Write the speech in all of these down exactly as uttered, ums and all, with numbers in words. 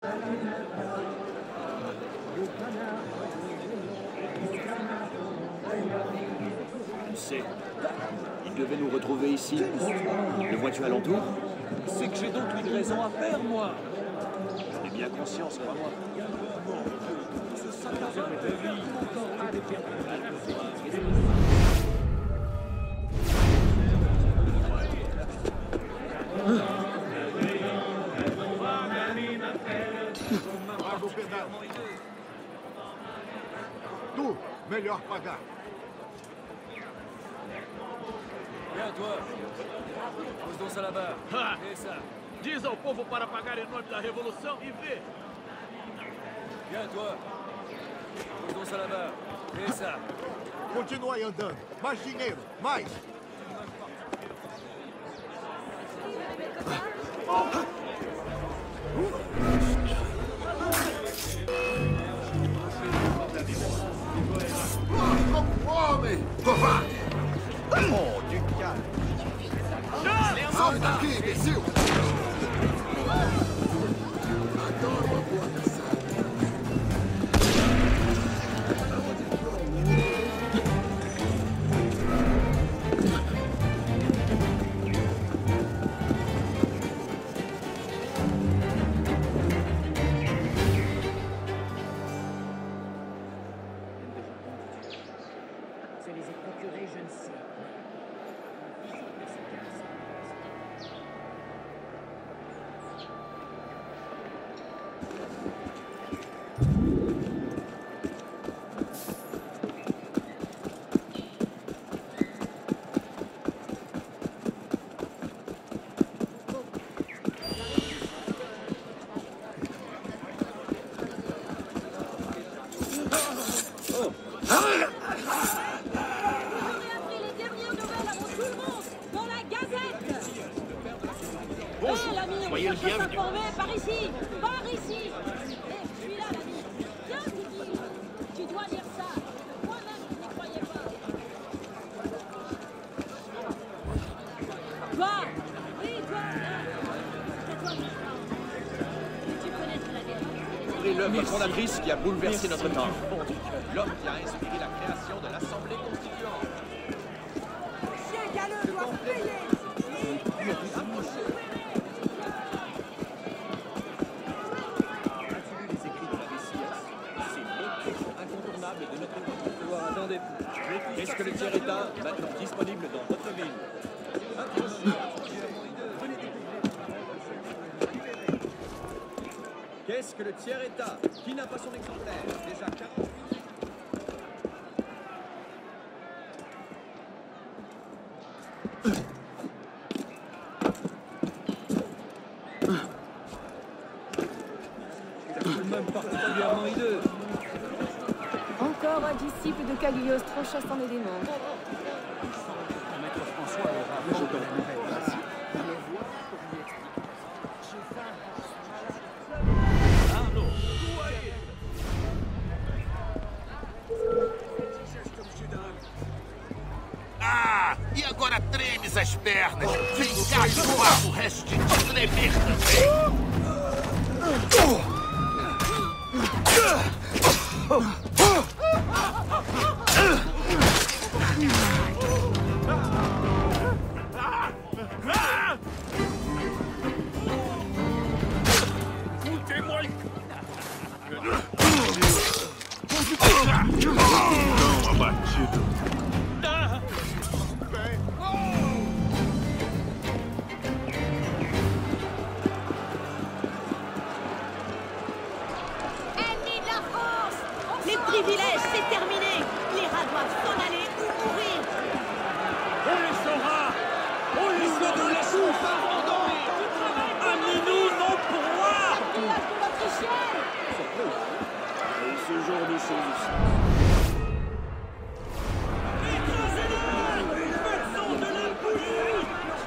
C'est... Il devait nous retrouver ici. Le vois-tu alentour? C'est que j'ai donc une raison à faire, moi. J'en ai bien conscience, crois-moi. Ce sac à main de vie. Tu, melhor pagar. Viens, toi. Pose donc ça là-bas. Ha! Et ça. Diz ao povo para pagar em nome da revolução e vê. Viens, toi. Pose donc ça là-bas. Et ça. Continuai andando. Mais dinheiro. Mais. Homem! Covarde! Oh, du calme! Sai daqui, imbecil! Adoro uma boa caçada. Se les ai procurés, je ne sais. Bonjour, soyez le bienvenu. Par ici, par ici. Eh, je suis là, l'ami. Viens, Tiki. Tu dois lire ça. Moi-même, je n'y croyais pas. Toi. Oui, toi. C'est toi qui parles. Tu connaîtrais la vérité. C'est l'œuvre fondatrice qui a bouleversé notre temps. L'homme qui a inspiré la création de l'Assemblée constituante. Chien galeux doit se payer. Qu'est-ce que le tiers-État, maintenant disponible dans votre ville? Qu'est-ce que le tiers-État? Qui n'a pas son exemplaire? Déjà quarante. Même particulièrement hideux. Encore un disciple de Cagliostro chassant les démons. Maître François aura je Ah! E agora tremes as pernas. Vem cá, João. O resto de te tremer também. Futez-moi! Não abatido. Les privilèges, c'est terminé. Les rats doivent s'en aller ou mourir. On les saura! On les saura de la soupe abandonnée! Amenez-nous nos proies! Village de votre chienne. Et ce genre de choses. Écrasez-les! Faisons de la bouillie!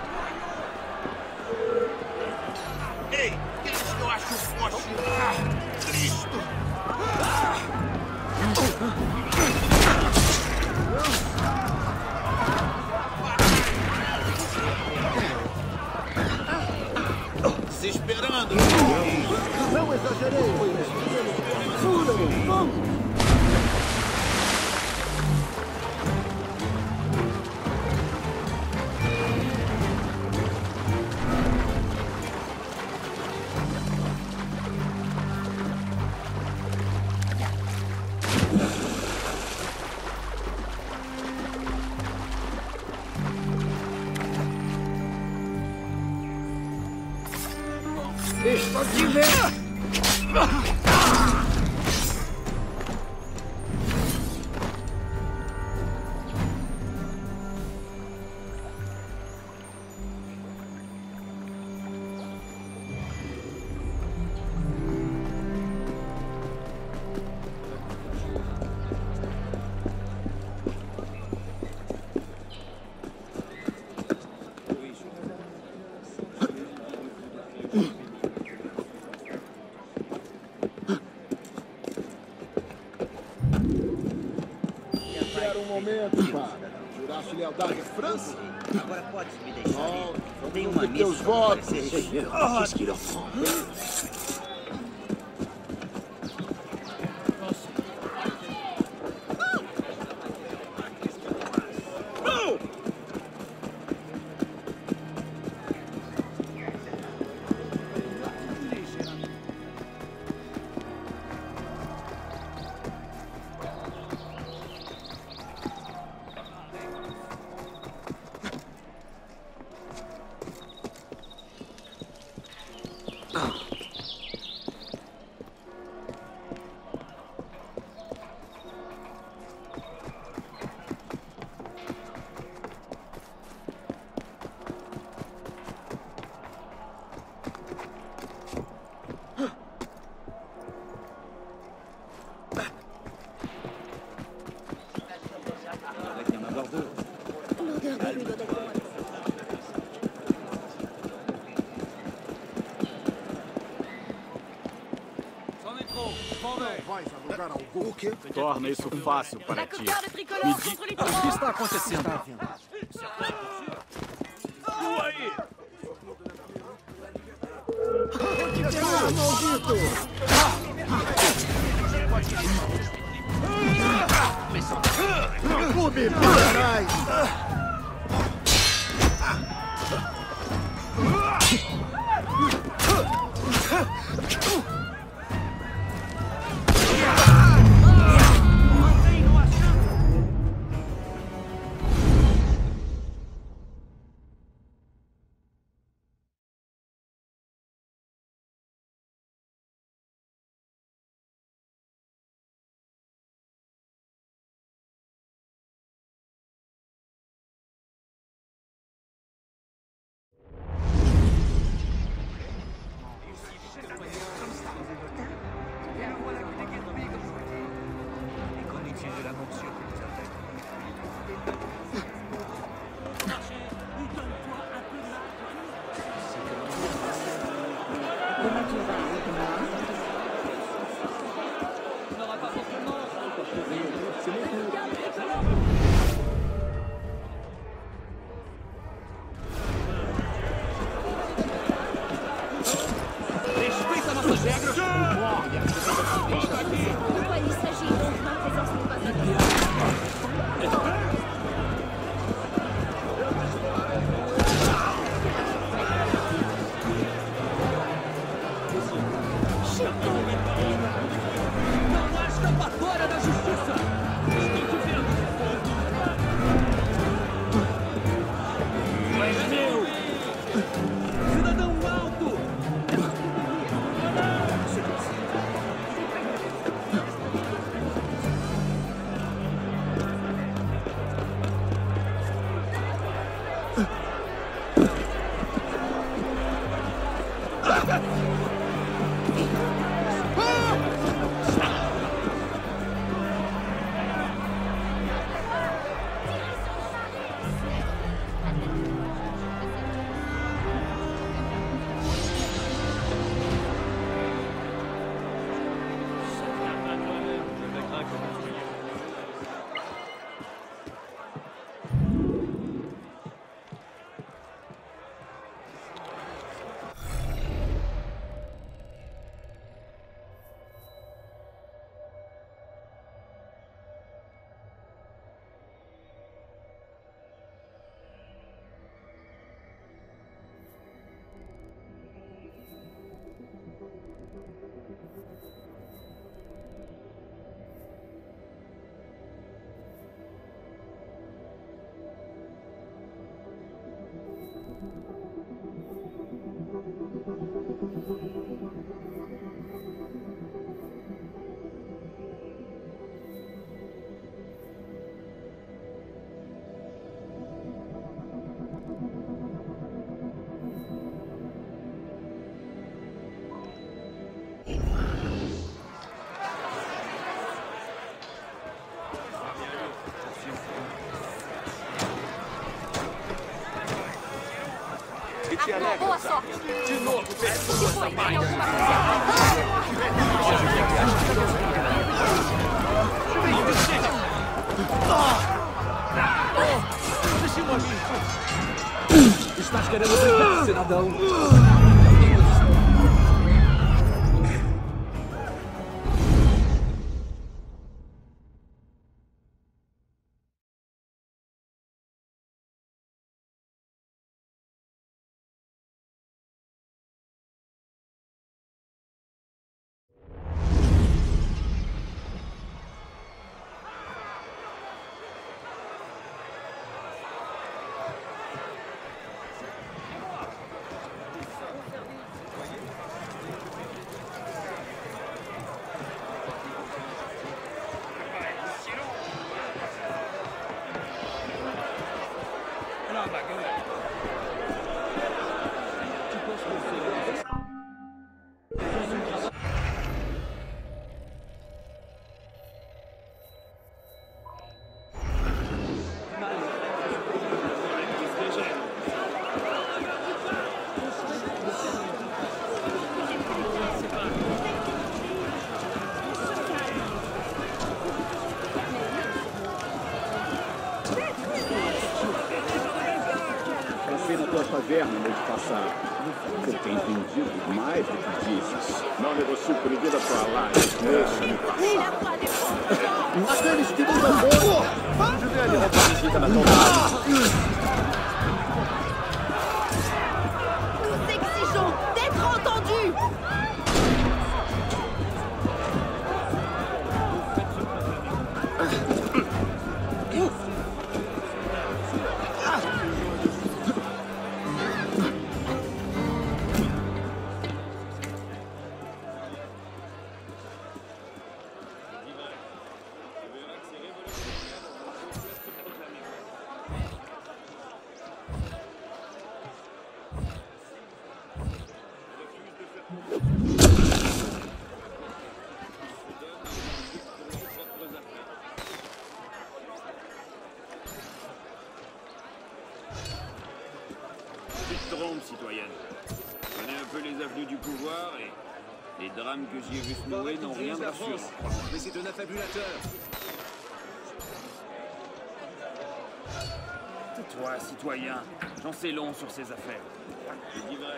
Ei, eles que eu acho forte. Ah, Cristo. Se esperando. Não exagerei, foi um fúnebre. Vamos! Estou te vendo! Lealdade à França? Agora pode me deixar. Oh, Tem uma missa. Teus votos. Qu'est-ce qu'il leur faut? Torna isso fácil para ti. Me diz o que está acontecendo. Tu aí! Maldito! Não me pararás! forte. De novo, Se for, tem alguma coisa. Deixa-me ali. Estás querendo brincar, cidadão? Taverna mês passado. Você tem entendido mais do que dizes. Não negocio com ninguém da sua live. Deixa-me passar. Aqueles que nos apoiam! Ajudei a lhe roubar a visita na tomada. Nous exigeons d'être entendus. Tu te trompes, citoyenne. Je connais un peu les avenues du pouvoir et les drames que j'y ai vu se nouer n'ont rien de rassurant. Mais c'est un affabulateur. Tais-toi, citoyen. J'en sais long sur ces affaires. Je dis vrai.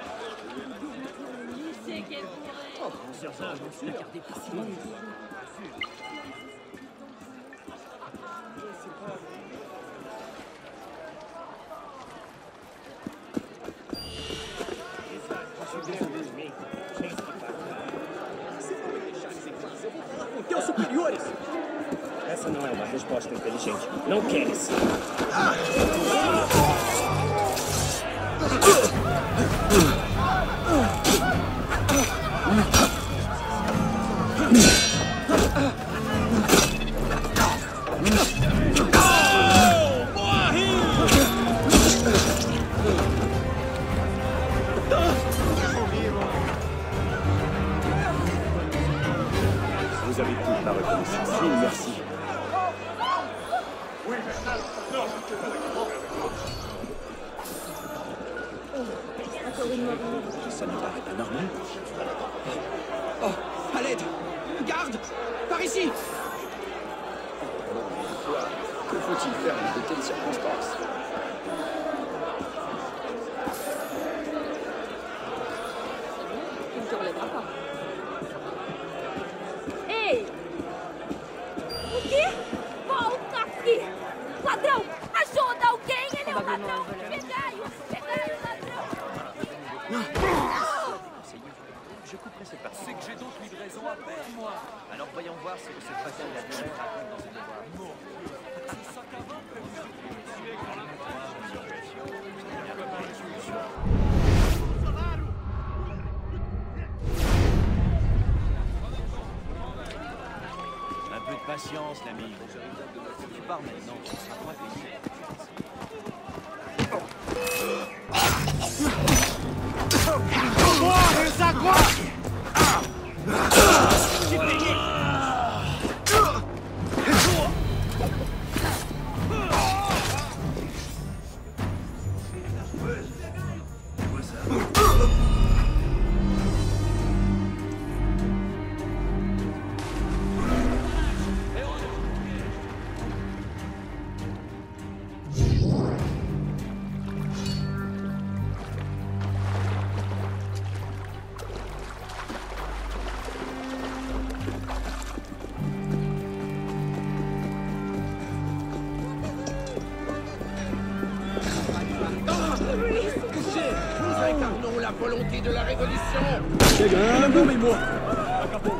Qui c'est qu'elle pourrait? Oh, certain, j'en suis. Regardez parcimonie. Teus superiores! Essa não é uma resposta inteligente. Não queres. Vous avez toute la reconnaissance. Oui, merci. Ça ne paraît pas normal. Oh, à l'aide! Garde! Par ici! Que faut-il faire dans de telles circonstances? Il ne te relèvera pas. Ei! O quê? Volta aqui! Ladrão! Ajuda alguém! Ele é um ladrão! Pegai-o! Pegai o ladrão! Je couperai cette partie. C'est que j'ai d'autres livraisons à faire, moi. Alors voyons voir ce que ce facile la durée raconte dans ses devoirs. C'est ça qu'avant. Un peu de patience, l'ami. Si tu pars maintenant, tu ne seras pas payé. Morre, Zagor! volonté de la révolution. Chegando. Homem morto. Acabou.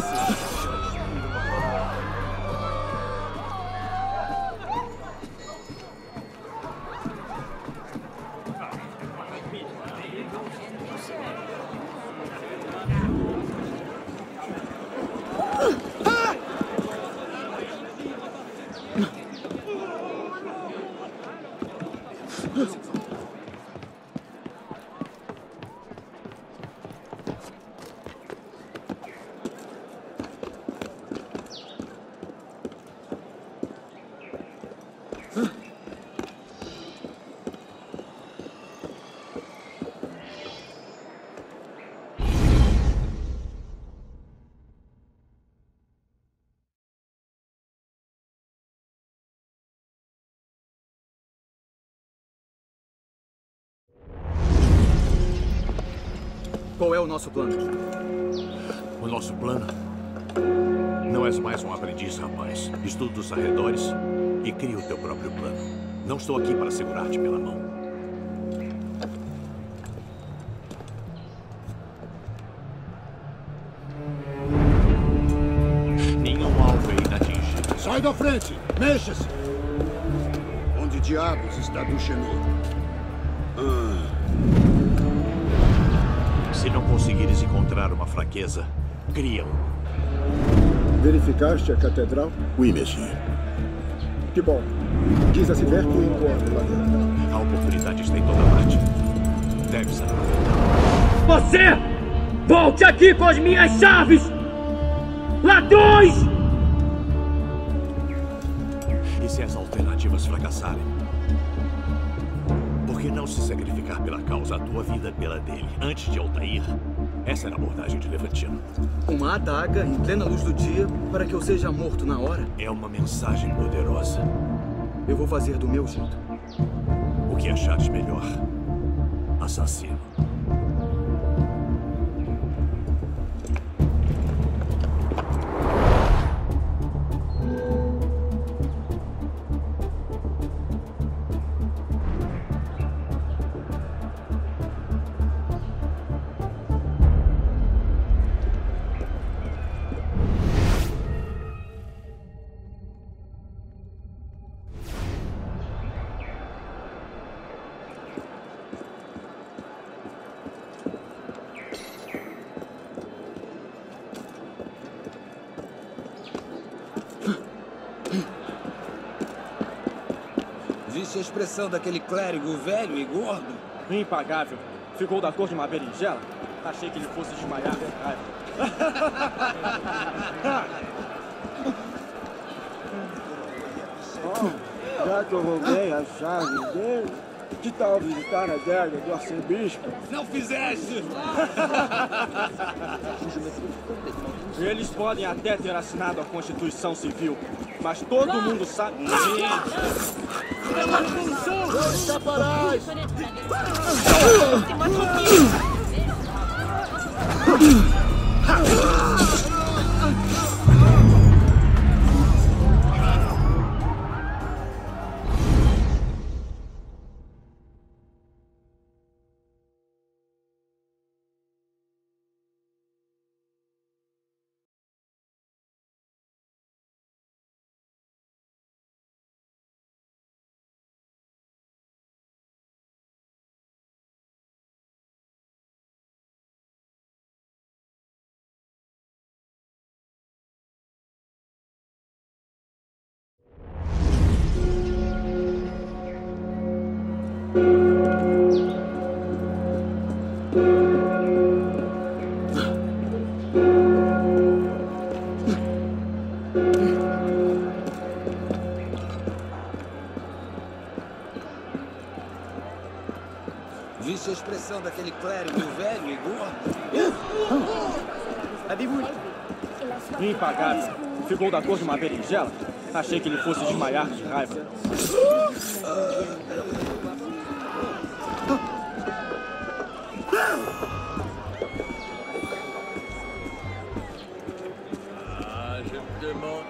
Qual é o nosso plano? O nosso plano? Não és mais um aprendiz, rapaz. Estuda os arredores e cria o teu próprio plano. Não estou aqui para segurar-te pela mão. Nenhum alvo é inatingível. Sai da frente! Mexa-se! Onde diabos está Duchesneau? Ah. Se não conseguires encontrar uma fraqueza, cria um. Verificaste a catedral? Oui, monsieur. Que bom. Diz a Civer que o encontro lá dentro. A oportunidade está em toda parte. Deves aproveitar. Você! Volte aqui com as minhas chaves! Ladrões! E se as alternativas fracassarem? Por que não se sacrificar pela causa, a tua vida pela dele, antes de Altair? Essa era a abordagem de Levantino. Uma adaga em plena luz do dia para que eu seja morto na hora? É uma mensagem poderosa. Eu vou fazer do meu jeito. O que achares melhor, assassino. Viste a expressão daquele clérigo velho e gordo? Impagável. Ficou da cor de uma berinjela? Achei que ele fosse desmaiar de raiva. Oh, já que eu roubei a chave dele, que tal visitar a adega do arcebispo? Não fizeste! Eles podem até ter assinado a Constituição Civil, mas todo mundo sabe... É uma revolução! Não escaparás! Viste a expressão daquele clérigo velho e gordo? Impagável. Ficou da cor de uma berinjela? Achei que ele fosse desmaiar de raiva. Ah, je me demande...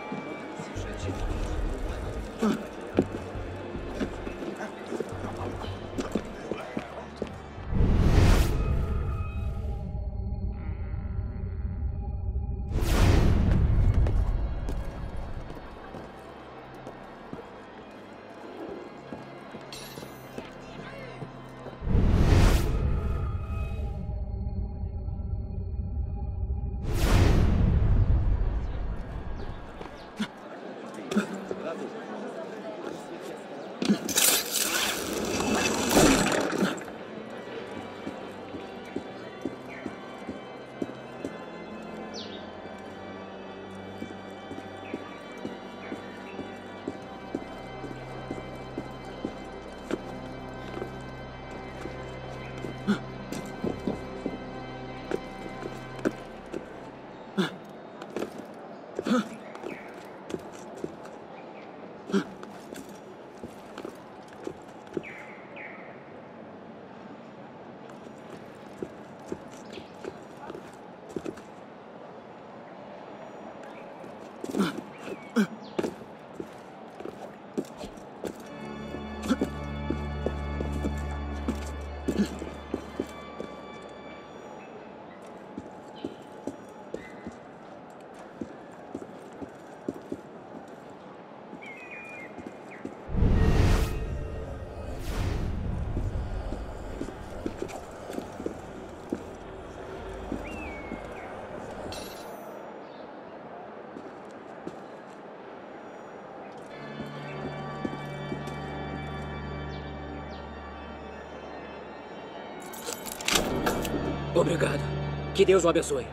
Obrigado. Que Deus o abençoe.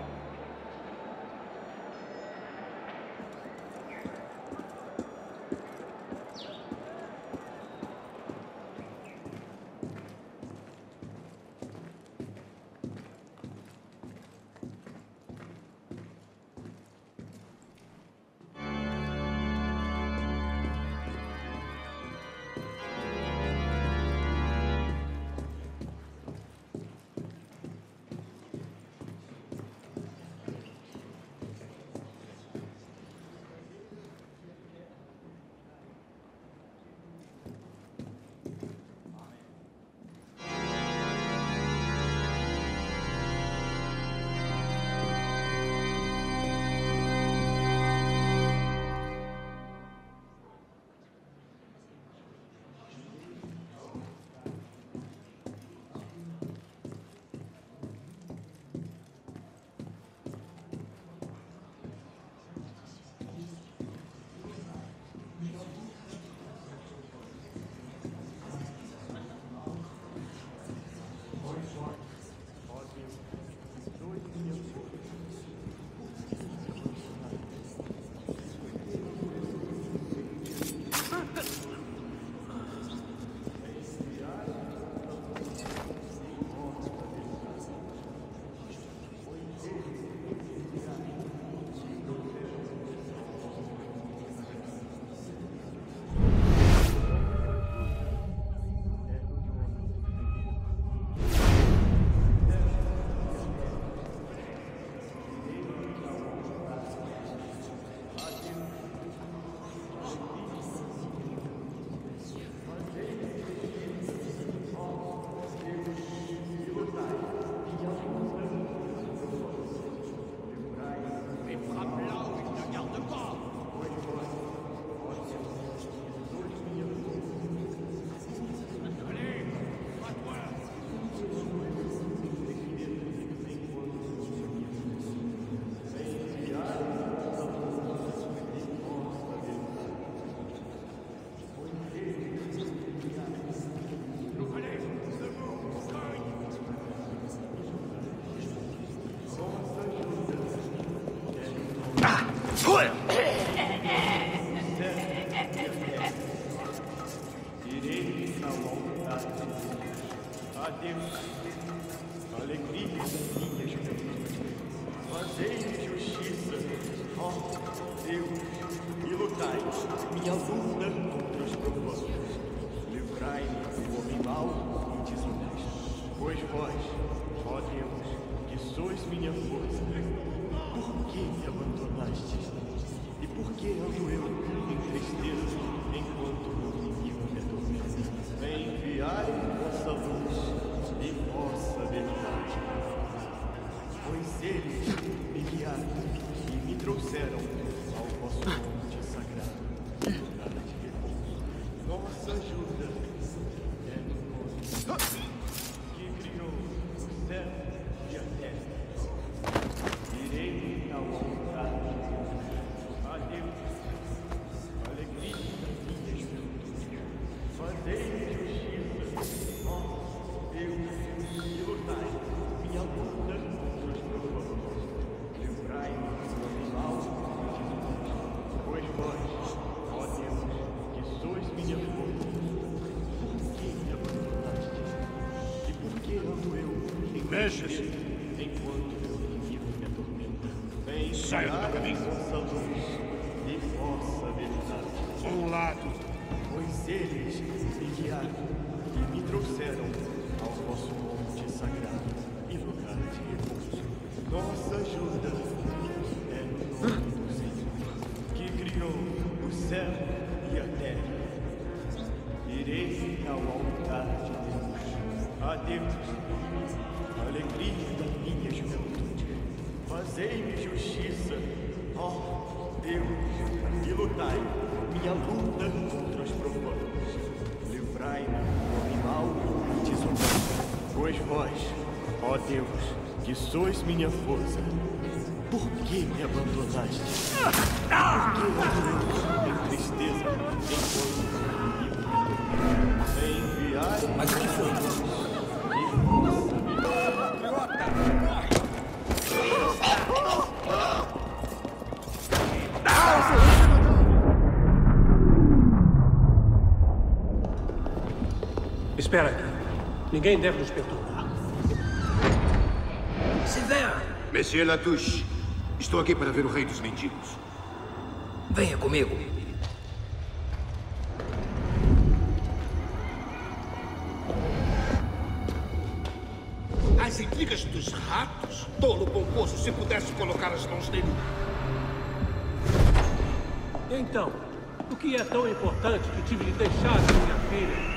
Saia do meu caminho. Um lado, pois eles me guiaram e me trouxeram ao vosso monte sagrado e lugar de repouso. Nossa ajuda é no nome do Senhor, que criou o céu e a terra. Irei ao altar de Deus, a Deus, a alegria da minha juventude. Fazei-me justiça, ó Deus, e lutai minha luta contra os profanos. Livrai-me do homem mau e desonesto, pois vós, ó Deus, que sois minha força, por que me abandonaste? Por que eu em tristeza enquanto me enviai? Mas o que foi? Patriota! Ninguém deve nos perturbar. Sévère! Monsieur Latouche, estou aqui para ver o Rei dos Mendigos. Venha comigo. As intrigas dos ratos? Tolo pomposo, se pudesse colocar as mãos nele. Então, o que é tão importante que tive de deixar de minha filha?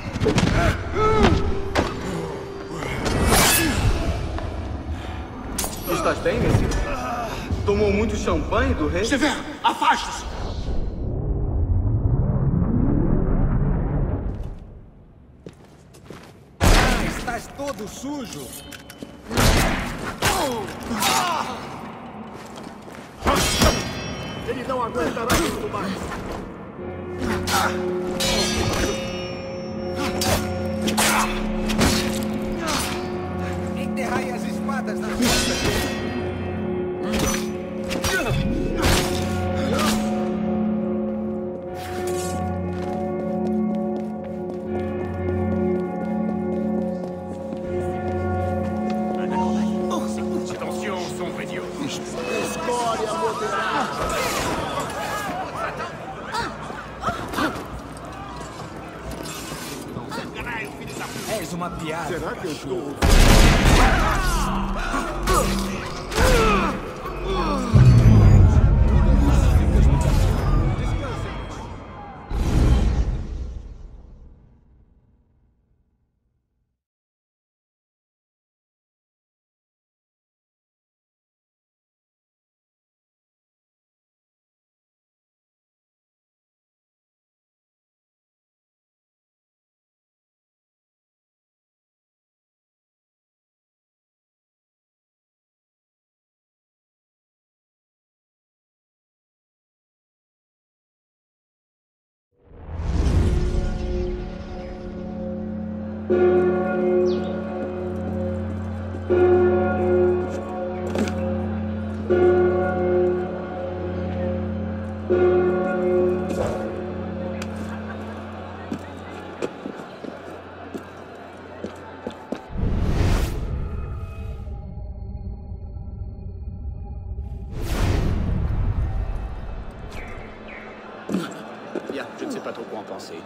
Estás bem, Monsieur? Tomou muito champanhe do rei? Sévère, afaste-se! Ah, estás todo sujo. Ele não aguentará muito mais. Enterrai as espadas na costa dele. Attention, sombre idiot. Escória moderada. És uma piada. Será que eu estou... Bien, je ne sais pas trop quoi en penser.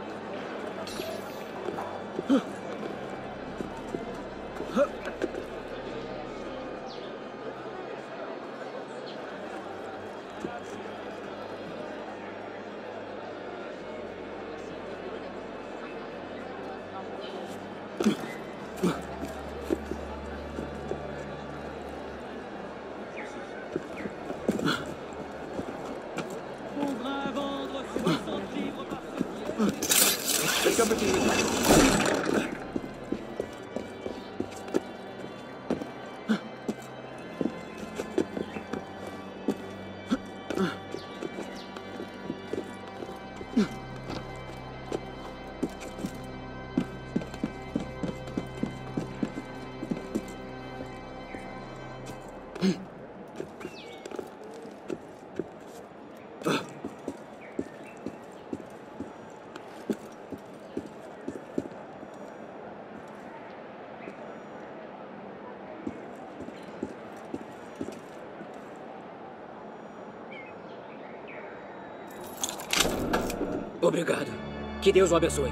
Obrigado. Que Deus o abençoe.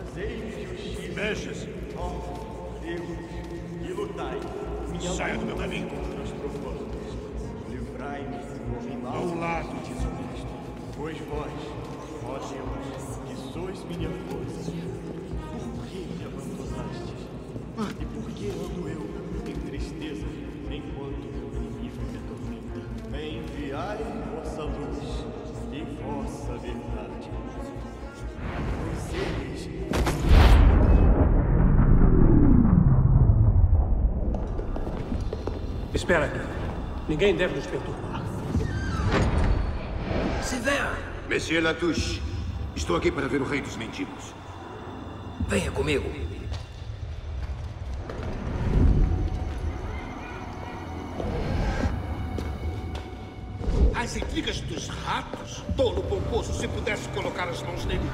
Fazei-me justiça. Mexa-se. Ó Deus, e lutai. Minha Saia do meu caminho. contra os propósitos. Livrai-me do homem mau Ao lado. e desonesto. Pois vós, ó Deus, que sois minha força, por que me abandonastes? E por que ando eu em tristeza enquanto meu inimigo me atormenta? Enviai vossa luz e vossa verdade. Pois eles Espera aqui. Ninguém deve nos perturbar. Sévère! Monsieur Latouche, estou aqui para ver o rei dos mendigos. Venha comigo. As intrigas dos ratos? Tolo pomposo, se pudesse colocar as mãos nele.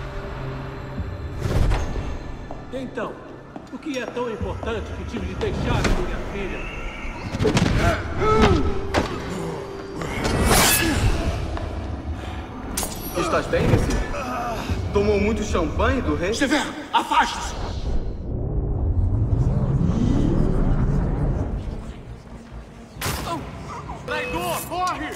Então, o que é tão importante que tive de deixar minha filha? Estás bem, Messi? Tomou muito champanhe do rei? Sévère, afaste-se! traidor, corre!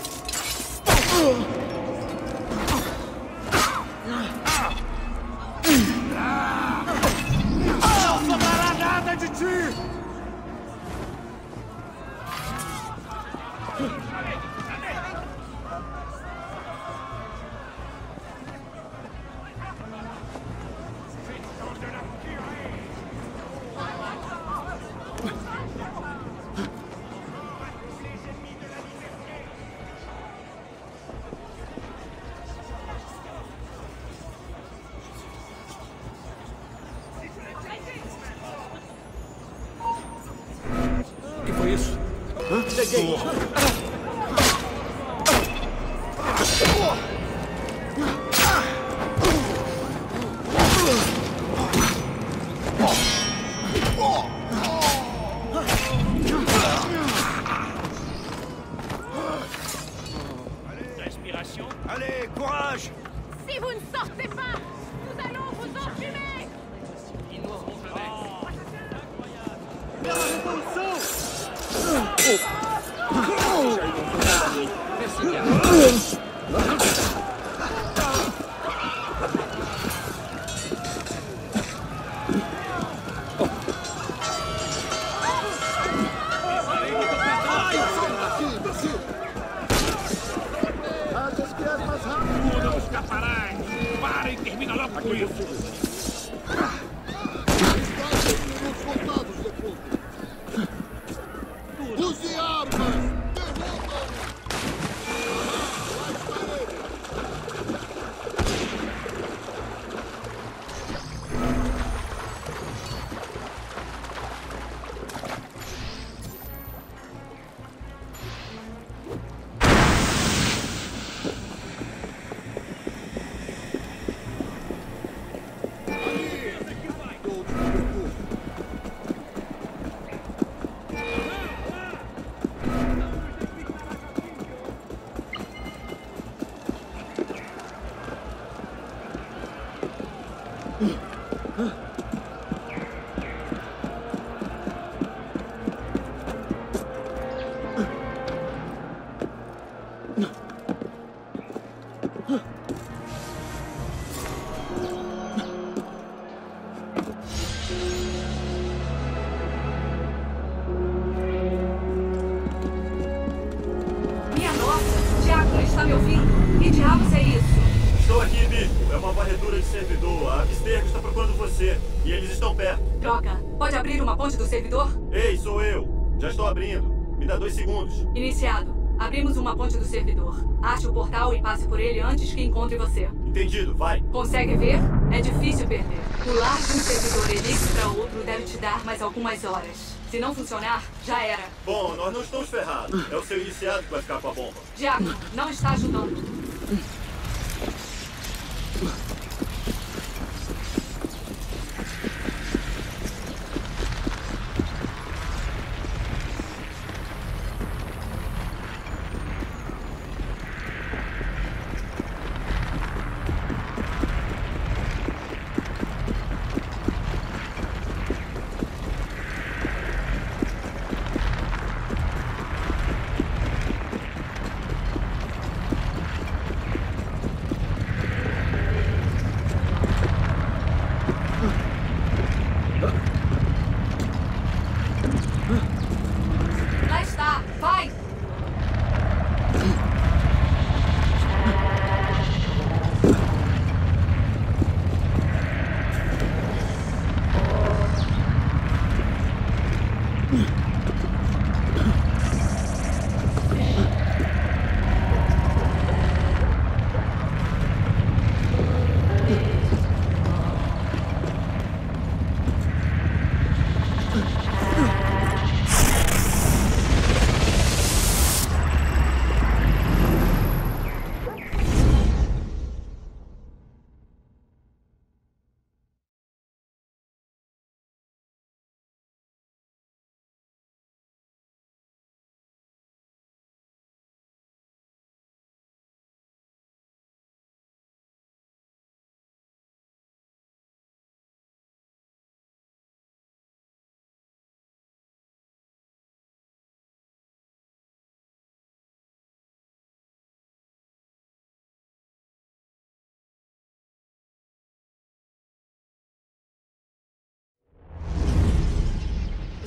Não sobrará nada de ti! O que foi isso? Cheguei! Respiration. Allez, courage! Si vous ne sortez pas, nous allons vous enfumer! Ils n'oseront jamais. Merci, Carl. Tu não escaparás! Para e termina logo com isso! Use armas! Minha nossa! Diácono, está me ouvindo? Que diabos é isso? Estou aqui, Bispo. É uma varredura de servidor. A Abstergo está procurando você. E eles estão perto. Droga! Pode abrir uma ponte do servidor? Ei, sou eu. Já estou abrindo. Me dá dois segundos. Iniciado. Abrimos uma ponte do servidor. Ache o portal e passe por ele antes que encontre você. Entendido, vai. Consegue ver? É difícil perder. Pular de um servidor Elix para outro deve te dar mais algumas horas. Se não funcionar, já era. Bom, nós não estamos ferrados. É o seu iniciado que vai ficar com a bomba. Diácono, não está ajudando.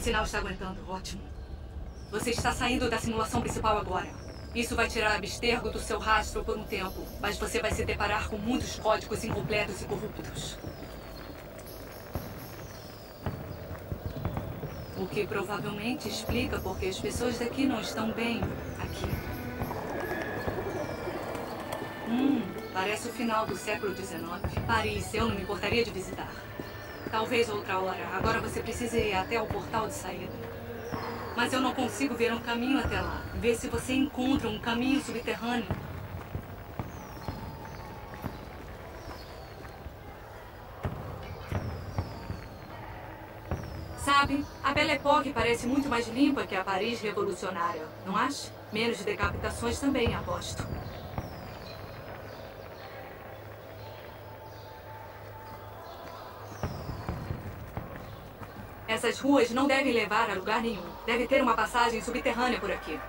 sinal está aguentando. Ótimo. Você está saindo da simulação principal agora. Isso vai tirar Abstergo do seu rastro por um tempo, mas você vai se deparar com muitos códigos incompletos e corruptos. O que provavelmente explica por que as pessoas daqui não estão bem aqui. Hum, parece o final do século dezenove. Paris, eu não me importaria de visitar. Talvez outra hora. Agora você precisa ir até o portal de saída. Mas eu não consigo ver um caminho até lá. Ver se você encontra um caminho subterrâneo. Sabe, a Belle Époque parece muito mais limpa que a Paris revolucionária, não acha? Menos decapitações também, aposto. Essas ruas não devem levar a lugar nenhum. Deve ter uma passagem subterrânea por aqui.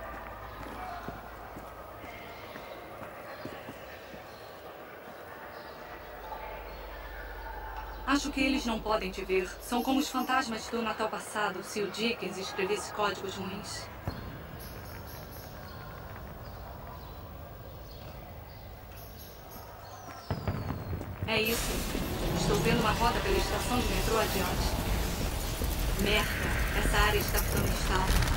Acho que eles não podem te ver. São como os fantasmas do Natal passado, se o Dickens escrevesse códigos ruins. É isso. Estou vendo uma rota pela estação de metrô adiante. Merda, essa área está ficando instável.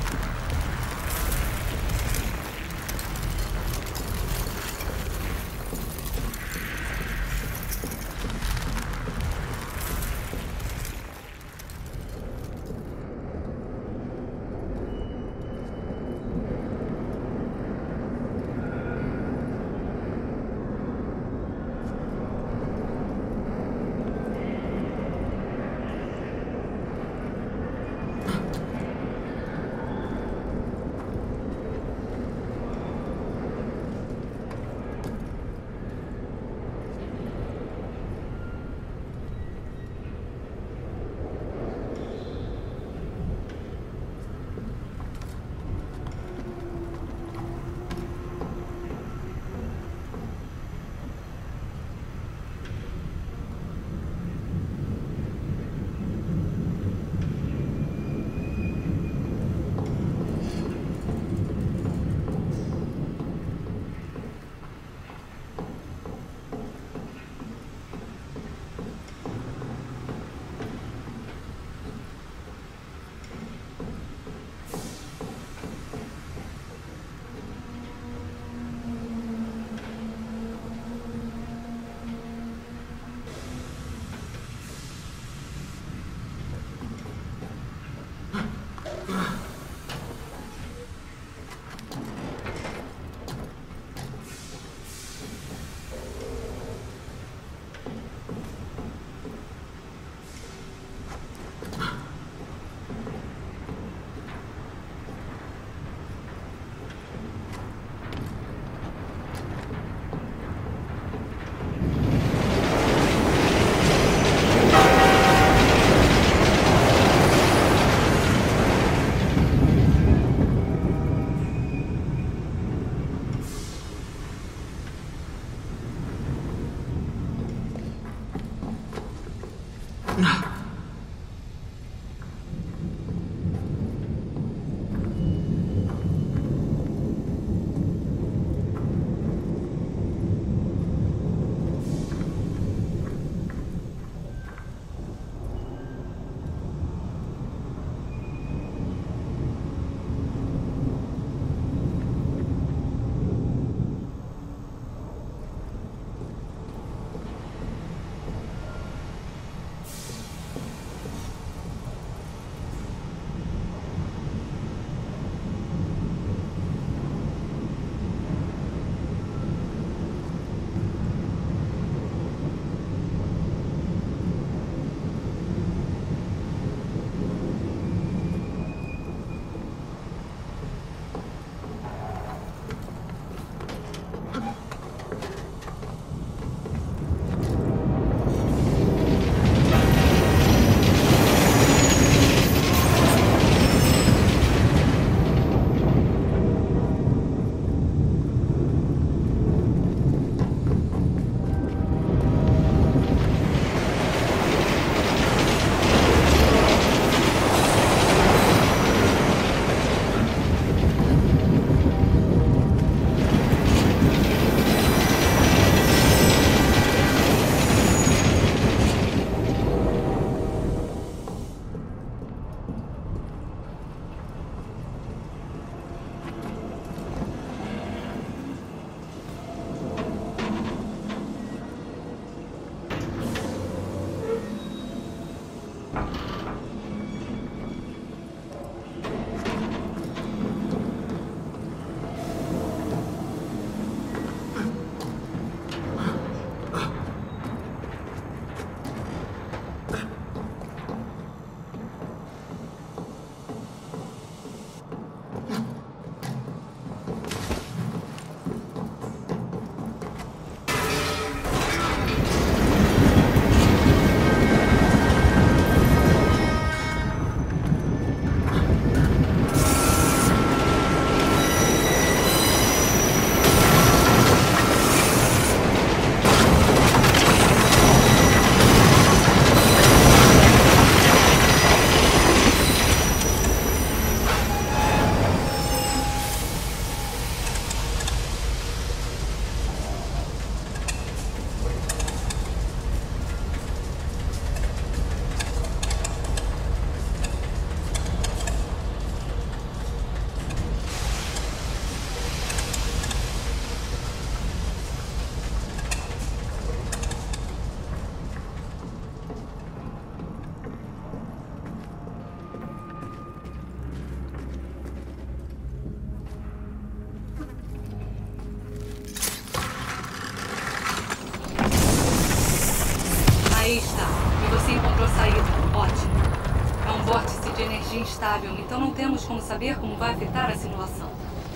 encontrou saída. Ótimo. É um vórtice de energia instável, então não temos como saber como vai afetar a simulação.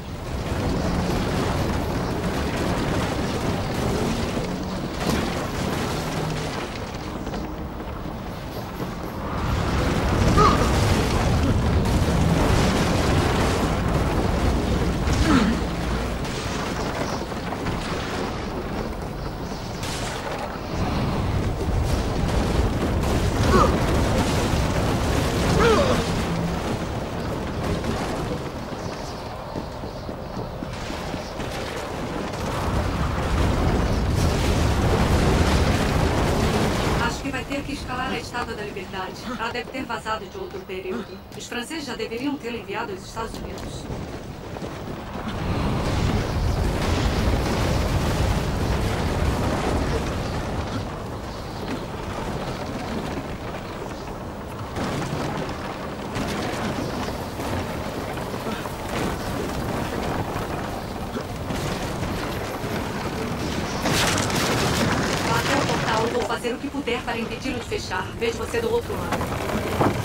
Ela deve ter vazado de outro período. Os franceses já deveriam tê-la enviado aos Estados Unidos. Fazer o que puder para impedi-lo de fechar. Vejo você do outro lado.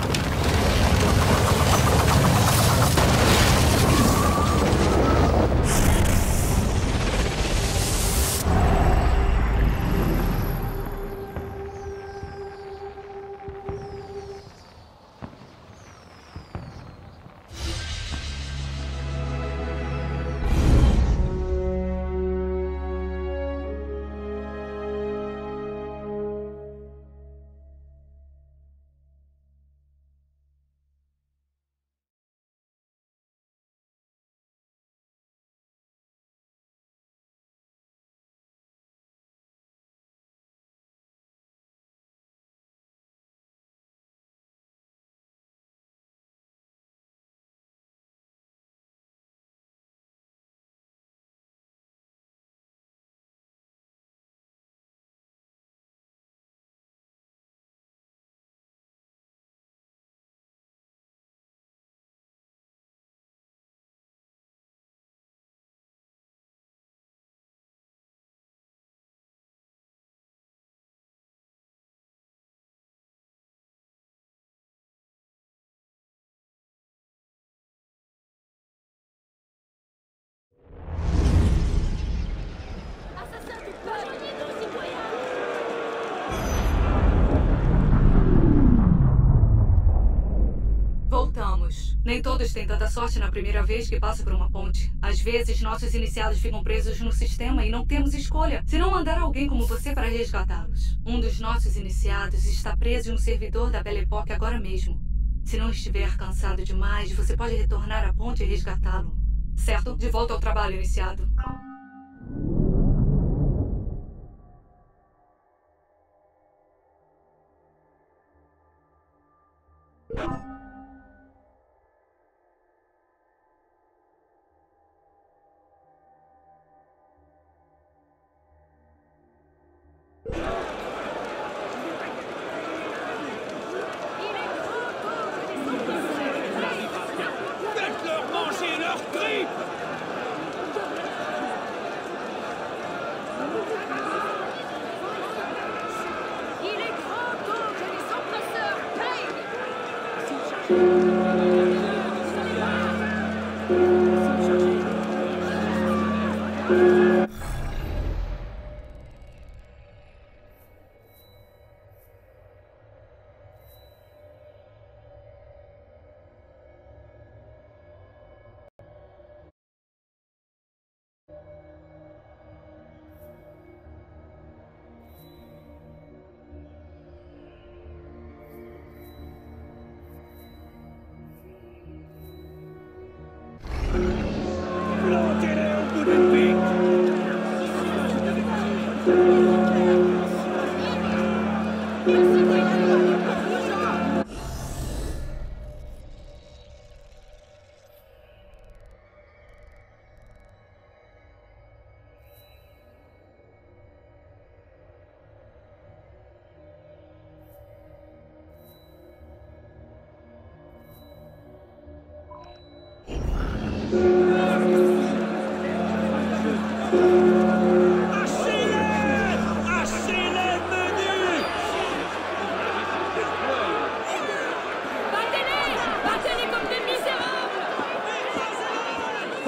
Voltamos. Nem todos têm tanta sorte na primeira vez que passam por uma ponte. Às vezes, nossos iniciados ficam presos no sistema e não temos escolha, se não mandar alguém como você para resgatá-los. Um dos nossos iniciados está preso em um servidor da Belle Époque agora mesmo. Se não estiver cansado demais, você pode retornar à ponte e resgatá-lo. Certo? De volta ao trabalho, iniciado. Faites-leur manger leur tripes! Il est grand temps que les oppresseurs payent!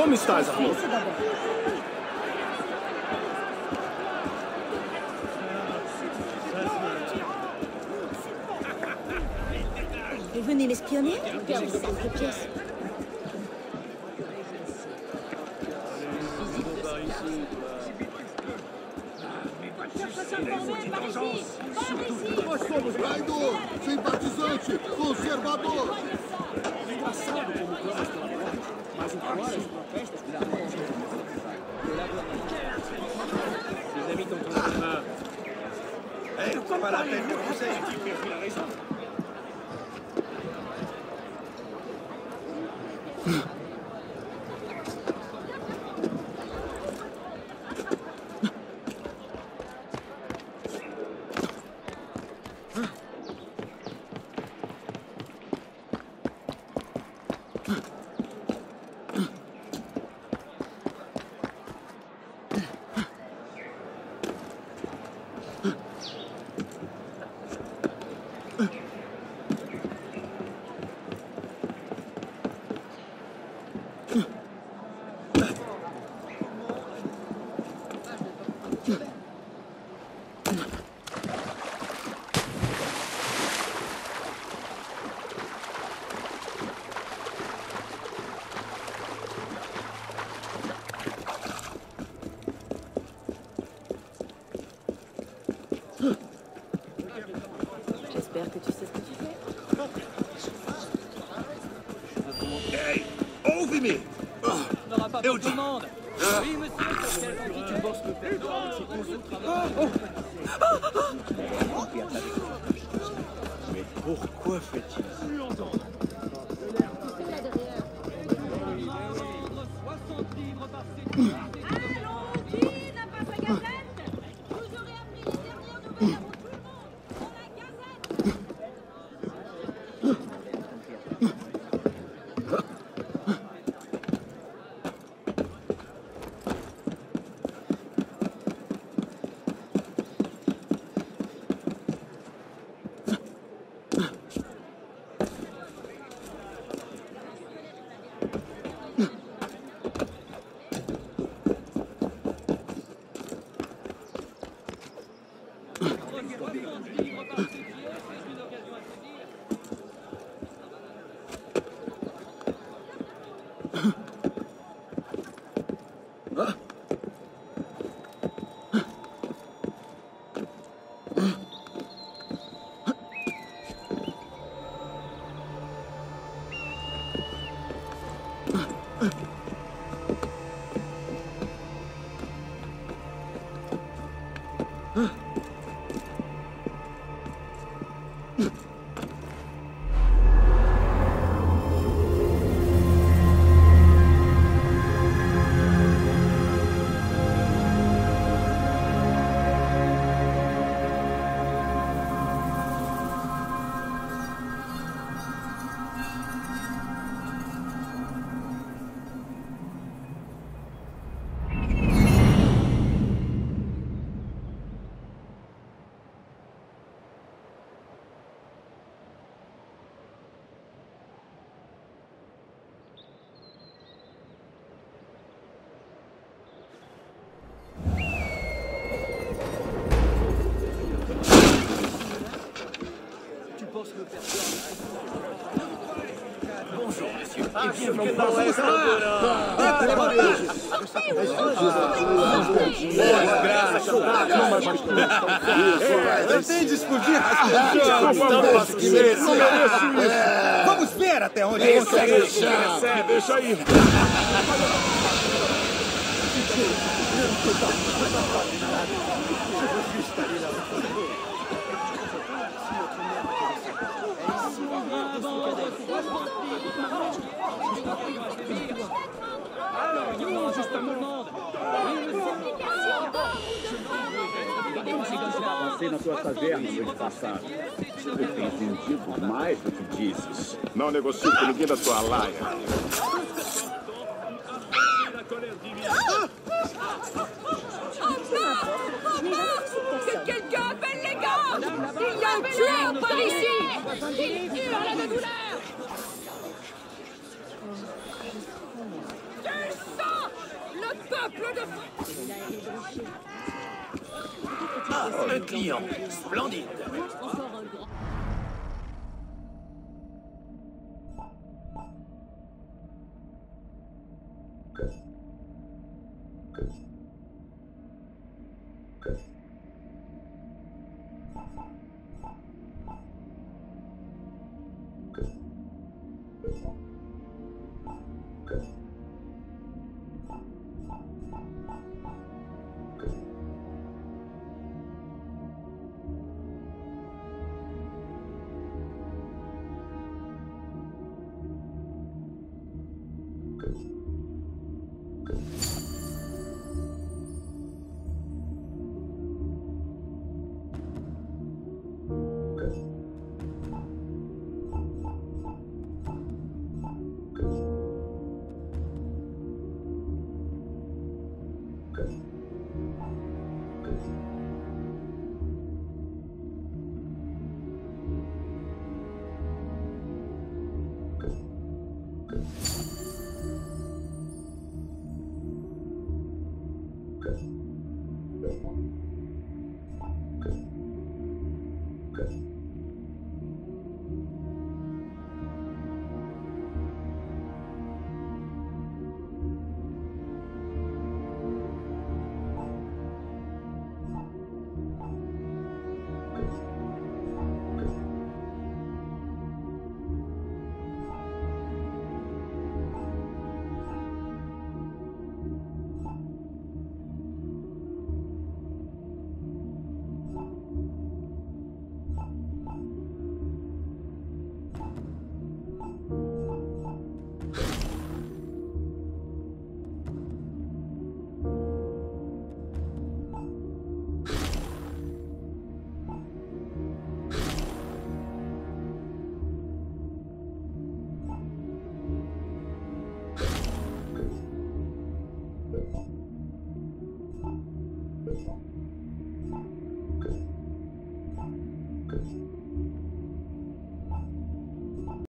Como estás, amor? Vous venez l'espionner? Quelle sacrée pièce. Nós somos traidor, simpatizante, conservador. É engraçado como coisas estão mortas, mas o fora as protestas da morte. Les amis t'ont tourné les mains. Hey, pas la peine de conseil. Tu as pris la raison. J'espère que tu sais ce que tu fais. Ei, ouve-me! N'aura pas Eu de commande. Oui, monsieur, sur quel compte tu bosses le perdoir avec ses consos travailleurs? Mais pourquoi fait-il ça? soixante livres par série. Allons, qui n'a pas sa gazette? Vous aurez appris les dernières nouvelles avant tout le monde. Pour la gazette. Bonjour, monsieur. Ah, Et bienvenue não dans essa Tentei discutir Vamos ver até onde Deixa, deixa, deixa aí. Passei na tua taverna no ano passado. Eu tenho entendido mais do que dizes. Não negocio com ninguém da tua laia. Que quelqu'un appelle les gars! Il y a un tueur par ici! Il hurle de douleur! Du sang! peuple de France. Ah, un client. Splendide. Encore un grand. Thank you.